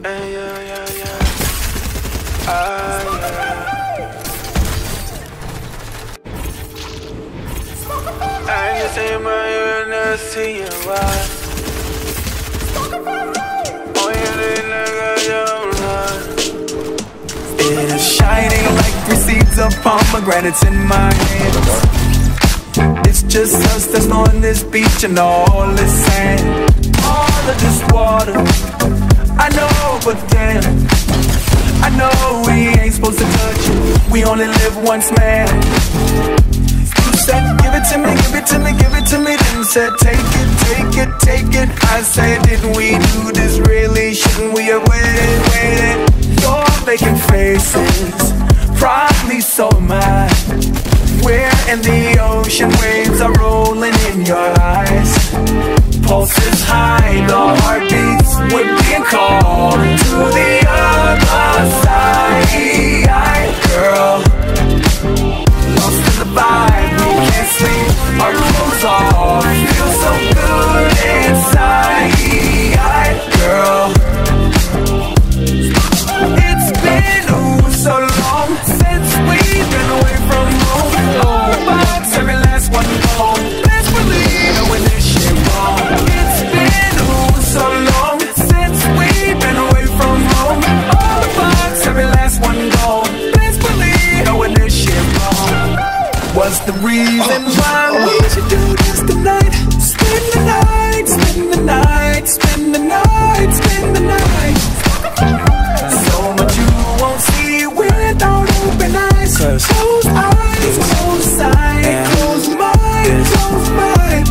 I just ain't my never see you ride. Oh, yeah, they It is shining like 3 seeds of pomegranates in my hands. It's just us that's on this beach and all this sand, all of this water. I know, but damn, I know we ain't supposed to touch it. We only live once, man. You said, give it to me, give it to me, give it to me. Then said, take it, take it, take it. I said, didn't we do this really? Shouldn't we have waited, waited? You're making faces, probably so am I. We're in the ocean, waves are rolling in your eyes. Pulses high, the heartbeats, we're being called to the other side. Girl, lost in the vibe, we can't sleep, our clothes off, feel so good inside. Girl, it's been so long since we've been away from home. Oh, box, every last one gone. Best believe when this shit wrong. It's been so long since we've been away from home. Oh, box, every last one gone. Best believe when this shit wrong. What's the reason why we should do this tonight? Spend the night, spend the night, spend the night, spend the night. So much you won't see without open eyes. Close eyes, close sight, close mind, close mind.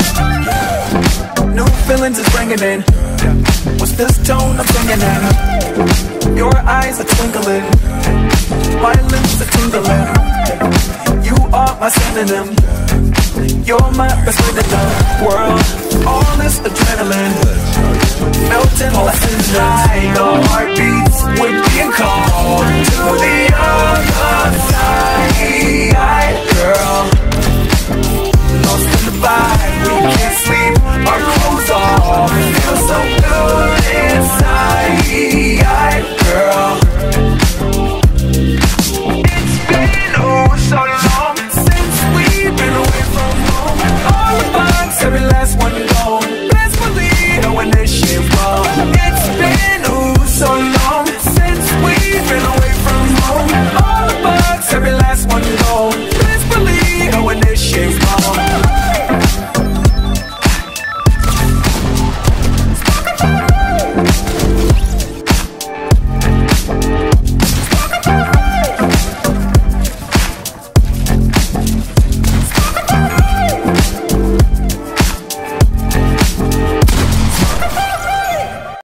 New feelings is bringing in. What's this tone I'm singing in? Your eyes are twinkling, my lips are tingling. You are my synonym, you're my best friend in the world. All this adrenaline, melting like sunshine.